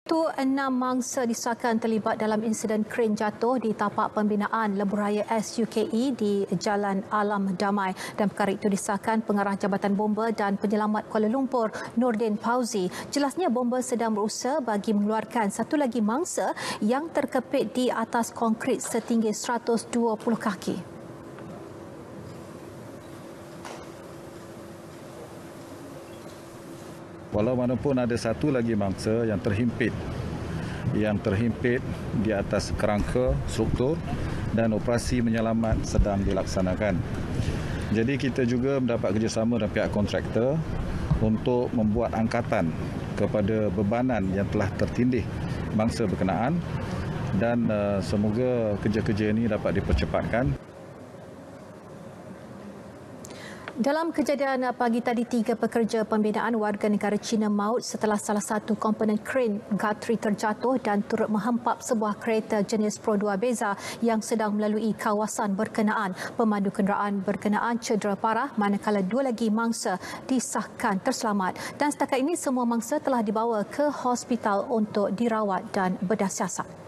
Enam mangsa disahkan terlibat dalam insiden kren jatuh di tapak pembinaan Lebuhraya SUKE di Jalan Alam Damai. Dan perkara itu disahkan Pengarah Jabatan Bomba dan Penyelamat Kuala Lumpur, Nordin Fauzi. Jelasnya bomba sedang berusaha bagi mengeluarkan satu lagi mangsa yang terkepit di atas konkrit setinggi 120 kaki. Walaupun ada satu lagi mangsa yang terhimpit di atas kerangka struktur dan operasi menyelamat sedang dilaksanakan. Jadi kita juga mendapat kerjasama dengan pihak kontraktor untuk membuat angkatan kepada bebanan yang telah tertindih mangsa berkenaan dan semoga kerja-kerja ini dapat dipercepatkan. Dalam kejadian pagi tadi, 3 pekerja pembinaan warga negara Cina maut setelah salah satu komponen kren Guthrie terjatuh dan turut menghempap sebuah kereta jenis Pro 2 Beza yang sedang melalui kawasan berkenaan. Pemandu kenderaan berkenaan cedera parah manakala 2 lagi mangsa disahkan terselamat. Dan setakat ini semua mangsa telah dibawa ke hospital untuk dirawat dan bedah siasat.